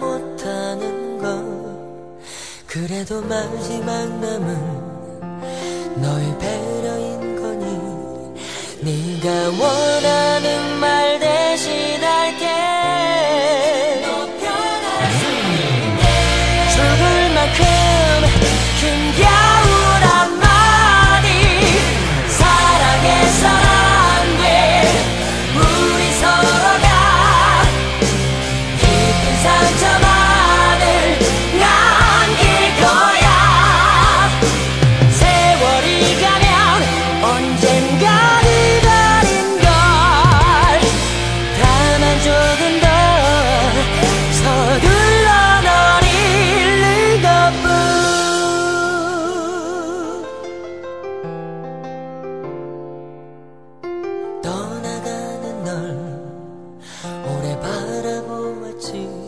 못하는 거. 그래도 마지막 남은 너의 배려인 거니. 네가 원하는 말 대신할게. 너 편할 수 있게 죽을 만큼 힘겨운 한마디. 사랑해서는 안 돼. 우리 서로가 깊은 상처만을 남길 거야. 세월이 가면 언젠가 기다린 걸. 다만 조금 더 서둘러 널 잃는 것뿐. 떠나가는 널 오래 바라보았지.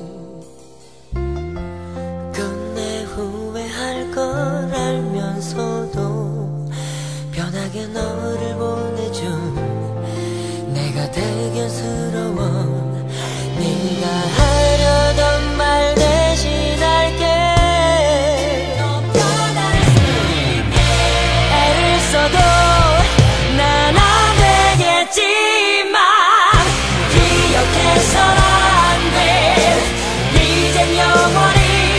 끝내 후회할 걸 알면서도 편하게 너를 보내준 내가 대견스러워. 네가 하려던 말 대신할게. 너 편할 수 있게 애를 써도 난 안 되겠지만 기억해서는 안 돼. 이젠 영원히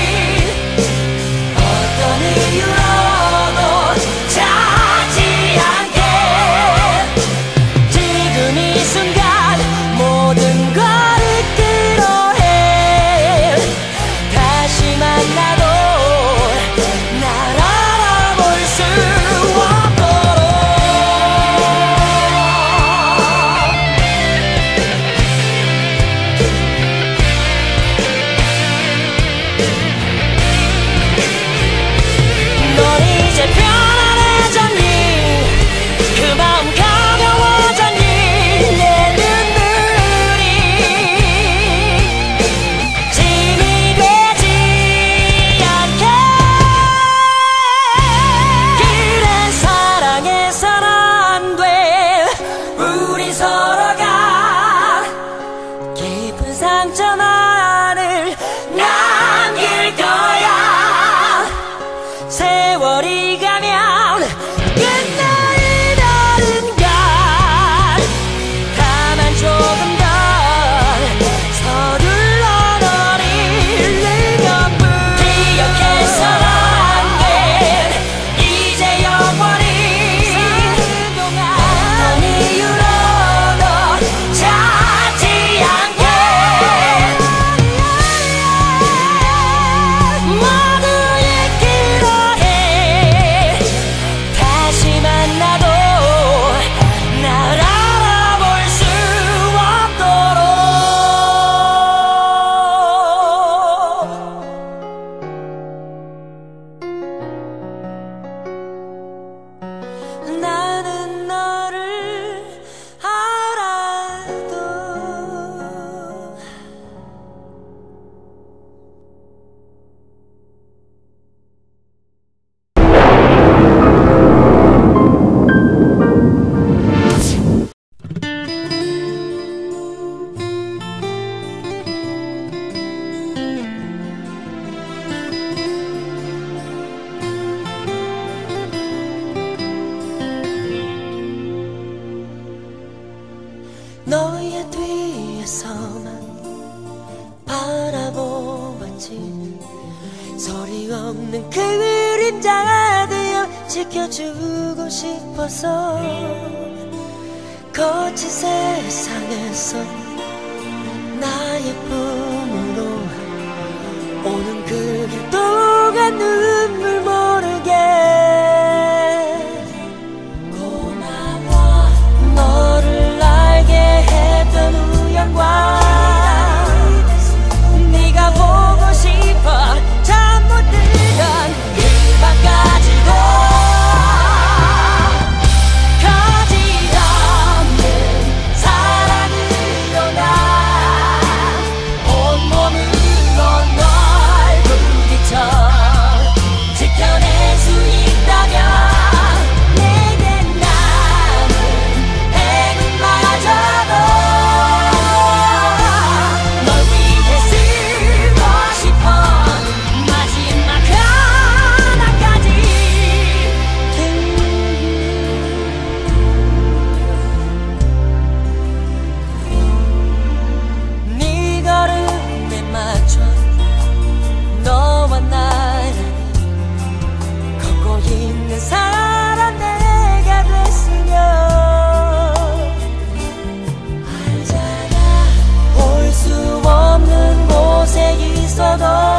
어떤 이유로도 찾지 않게. 지금 이 순간 모든 걸 잊기로 해. 다시 만나도 날 알아볼 수 없도록. 넌 이제 편안해졌니? 그 마음 가벼워졌니? 내 눈물이 짐이 되지 않게. 그래 사랑해서는 안 돼. 우리 서로가 깊은 상처만을 남길 거야. 세월이 가면 끝나는 걸. 다만 조금 더 서둘러 널 잃는 것뿐. 기억해서는 안 돼. 이제 영원히 어떤 이유로도 찾지 않게. 모두 잊기로 해. 다시 만나도 날 알아볼 수 없도록. 나는 너를 알아도 너의 뒤에서만 바라보았지. 소리 없는 그 그림자 되어 지켜주고 싶어서. 거친 세상에서 나의 품으로 오는 그 길 동안 눈물 모르게. 고마워 너를 알게 했던 우연과 네가 보고 싶어 잠 못 들던 그 밤까지도 거짓없는 사랑으로 나 온몸으로 널 있어도